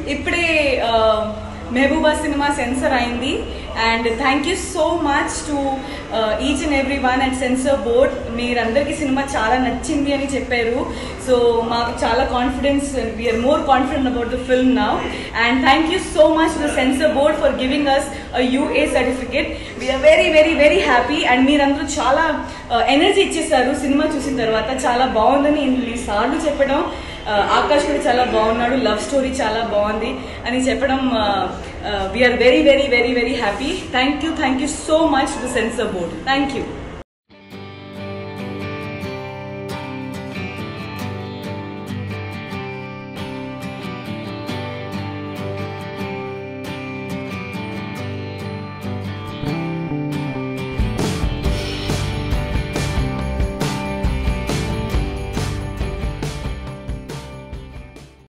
ఇప్పుడే Mehbooba cinema censor అయింది and thank you so much to each and every one at censor board. మీరందరికీ cinema చాలా నచ్చింది అని చెప్పారు. సో మాకు చాలా confidence, we are more confident about the film now and thank you so much to the censor board for giving us UA certificate. We are very very very happy and మీరందరూ చాలా ఎనర్జీ ఇచ్చేసారు సినిమా చూసిన తర్వాత. చాలా బాగుందని ఇన్నిసార్లు చెప్పడం, ఆకాష్ కూడా చాలా బాగున్నాడు, లవ్ స్టోరీ చాలా బాగుంది అని చెప్పడం. We are very very very very happy. Thank you so much to censor board. Thank you.